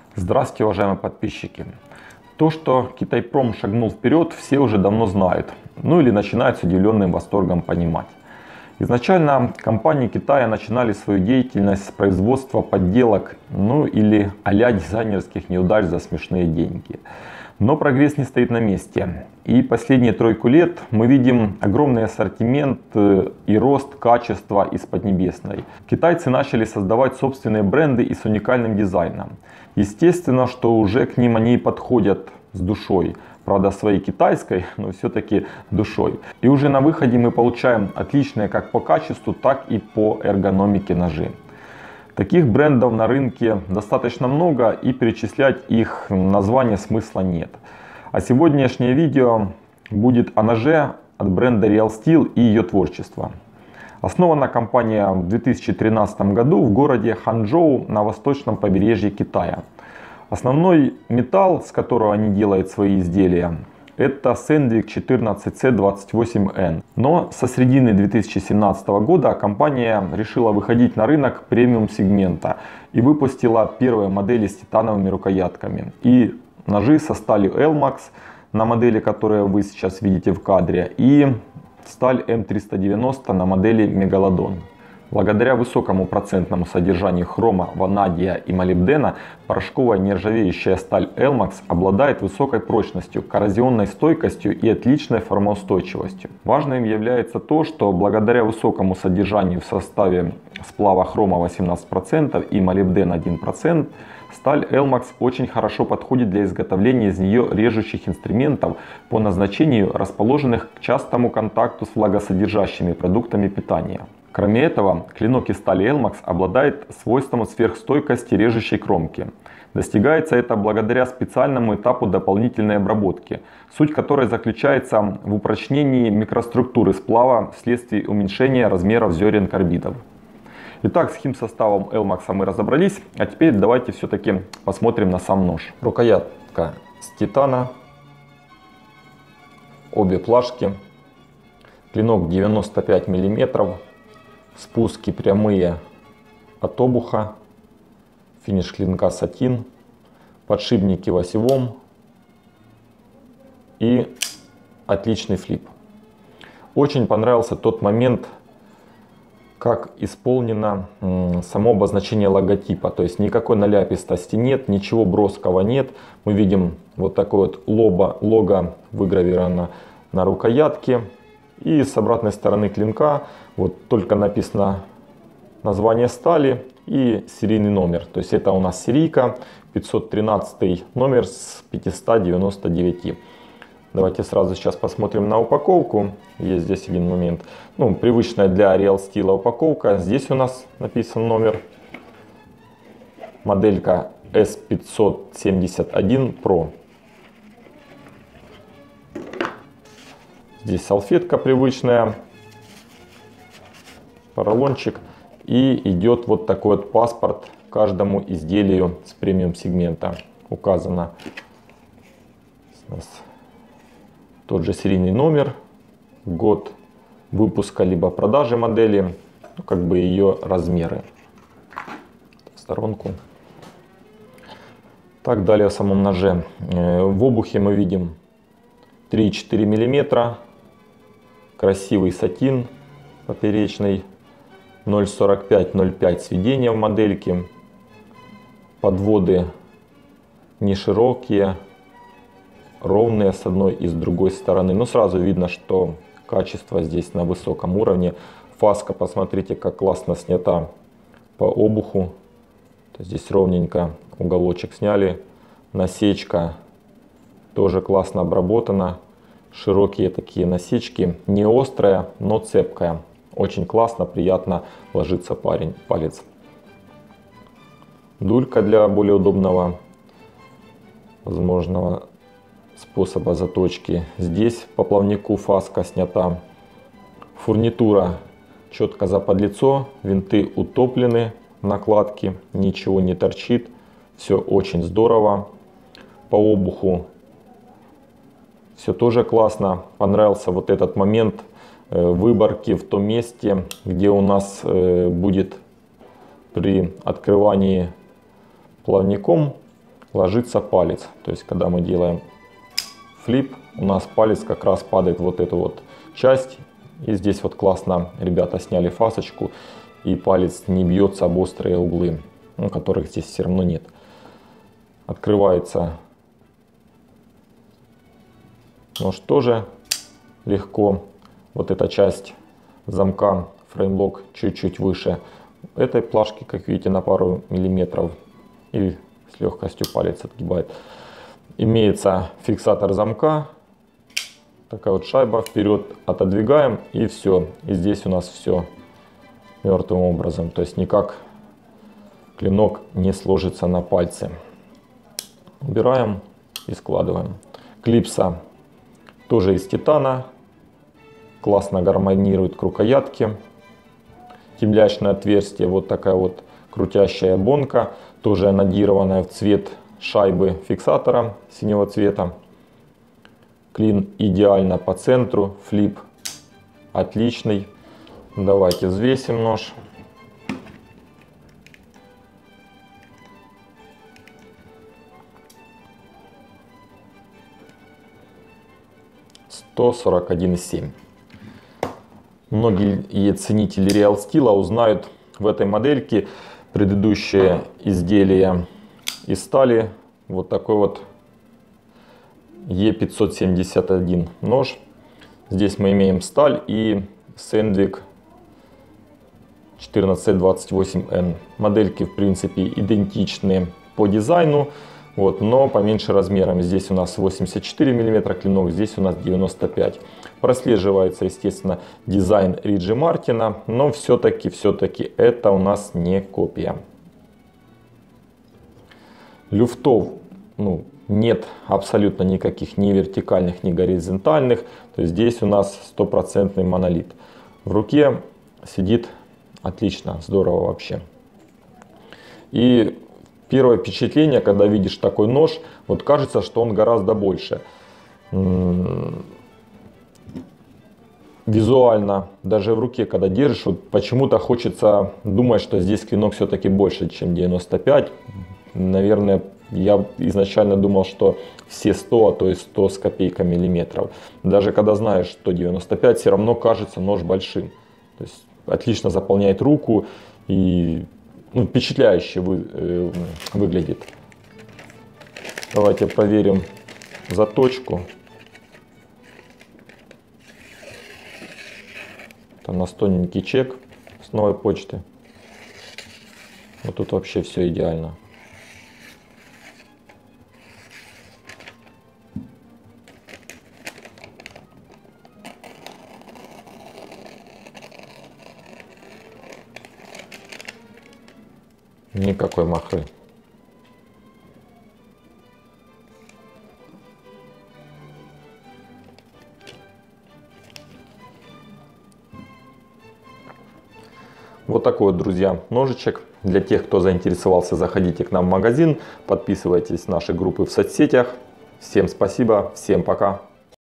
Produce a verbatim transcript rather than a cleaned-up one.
Здравствуйте, уважаемые подписчики! То, что Китайпром шагнул вперед, все уже давно знают, ну или начинают с удивленным восторгом понимать. Изначально компании Китая начинали свою деятельность с производства подделок, ну или а-ля дизайнерских неудач за смешные деньги. Но прогресс не стоит на месте. И последние тройку лет мы видим огромный ассортимент и рост качества из Поднебесной. Китайцы начали создавать собственные бренды и с уникальным дизайном. Естественно, что уже к ним они подходят с душой. Правда, своей китайской, но все-таки душой. И уже на выходе мы получаем отличные как по качеству, так и по эргономике ножи. Таких брендов на рынке достаточно много, и перечислять их название смысла нет. А сегодняшнее видео будет о ноже от бренда Real Steel и ее творчество. Основана компания в две тысячи тринадцатом году в городе Ханчжоу на восточном побережье Китая. Основной металл, с которого они делают свои изделия, это Sandvik четырнадцать С двадцать восемь Н. Но со середины две тысячи семнадцатого года компания решила выходить на рынок премиум сегмента и выпустила первые модели с титановыми рукоятками и ножи со сталью Elmax, на модели, которые вы сейчас видите в кадре, и сталь М триста девяносто на модели Megalodon. Благодаря высокому процентному содержанию хрома, ванадия и молибдена, порошковая нержавеющая сталь Elmax обладает высокой прочностью, коррозионной стойкостью и отличной формоустойчивостью. Важным является то, что благодаря высокому содержанию в составе сплава хрома восемнадцать процентов и молибден один процент, сталь Elmax очень хорошо подходит для изготовления из нее режущих инструментов по назначению, расположенных к частому контакту с влагосодержащими продуктами питания. Кроме этого, клинок из стали Elmax обладает свойством сверхстойкости режущей кромки. Достигается это благодаря специальному этапу дополнительной обработки, суть которой заключается в упрочнении микроструктуры сплава вследствие уменьшения размеров зерен карбидов. Итак, с химсоставом Elmax мы разобрались, а теперь давайте все-таки посмотрим на сам нож. Рукоятка с титана, обе плашки, клинок девяносто пять миллиметров. Спуски прямые от обуха, финиш клинка сатин, подшипники в осевом и отличный флип. Очень понравился тот момент, как исполнено само обозначение логотипа. То есть никакой наляпистости нет, ничего броского нет. Мы видим вот такое вот лого, лого выгравировано на рукоятке. И с обратной стороны клинка вот только написано название стали и серийный номер. То есть это у нас серийка, пятьсот тринадцатый номер с пятисот девяноста девяти. Давайте сразу сейчас посмотрим на упаковку. Есть здесь один момент. Ну, привычная для Real Steel упаковка. Здесь у нас написан номер. Моделька С пятьсот семьдесят один Про. Здесь салфетка привычная, поролончик, и идет вот такой вот паспорт каждому изделию с премиум сегмента. Указано у нас тот же серийный номер, год выпуска либо продажи модели, ну, как бы ее размеры. В сторонку. Так, далее о самом ноже. В обухе мы видим три и четыре миллиметра. Красивый сатин поперечный, ноль сорок пять ноль пять сведения в модельке. Подводы не широкие, ровные с одной и с другой стороны. Но сразу видно, что качество здесь на высоком уровне. Фаска, посмотрите, как классно снята по обуху. Здесь ровненько уголочек сняли. Насечка тоже классно обработана. Широкие такие насечки, не острая, но цепкая. Очень классно, приятно ложится парень, палец. Дулька для более удобного возможного способа заточки. Здесь по плавнику фаска снята. Фурнитура четко заподлицо, винты утоплены, накладки, ничего не торчит. Все очень здорово. По обуху все тоже классно. Понравился вот этот момент выборки в том месте, где у нас будет при открывании плавником ложится палец. То есть когда мы делаем флип, у нас палец как раз падает в вот эту вот часть. И здесь вот классно ребята сняли фасочку, и палец не бьется об острые углы, ну, которых здесь все равно нет. Открывается нож тоже легко. Вот эта часть замка, фреймлок чуть-чуть выше этой плашки, как видите, на пару миллиметров, и с легкостью палец отгибает. Имеется фиксатор замка, такая вот шайба, вперед отодвигаем, и все. И здесь у нас все мертвым образом, то есть никак клинок не сложится на пальце. Убираем и складываем. Клипса тоже из титана, классно гармонирует к рукоятке. Темлячное отверстие, вот такая вот крутящая бонка, тоже анодированная в цвет шайбы фиксатора синего цвета. Клин идеально по центру, флип отличный. Давайте взвесим нож. сто сорок один и семь. Многие ценители Real Steel узнают в этой модельке предыдущее изделие из стали. Вот такой вот Е пятьсот семьдесят один нож. Здесь мы имеем сталь и Sandvik четырнадцать двадцать восемь эн. Модельки в принципе идентичны по дизайну, вот, но поменьше размером. Здесь у нас восемьдесят четыре миллиметра клинок, здесь у нас девяносто пять. Прослеживается, естественно, дизайн Риджи Мартина, но все-таки все-таки это у нас не копия. Люфтов, ну, нет абсолютно никаких ни вертикальных, ни горизонтальных. То есть здесь у нас стопроцентный монолит. В руке сидит отлично, здорово вообще. И первое впечатление, когда видишь такой нож, вот кажется, что он гораздо больше. Визуально, даже в руке, когда держишь, вот почему-то хочется думать, что здесь клинок все-таки больше, чем девяносто пять. Наверное, я изначально думал, что все сто, а то и сто с копейками миллиметров. Даже когда знаешь, что девяносто пять, все равно кажется нож большим. То есть отлично заполняет руку и, ну, впечатляюще вы, э, выглядит. Давайте проверим заточку. Это настольненький чек с новой почты. Вот тут вообще все идеально. Никакой махры. Вот такой вот, друзья, ножичек. Для тех, кто заинтересовался, заходите к нам в магазин, подписывайтесь на наши группы в соцсетях. Всем спасибо, всем пока.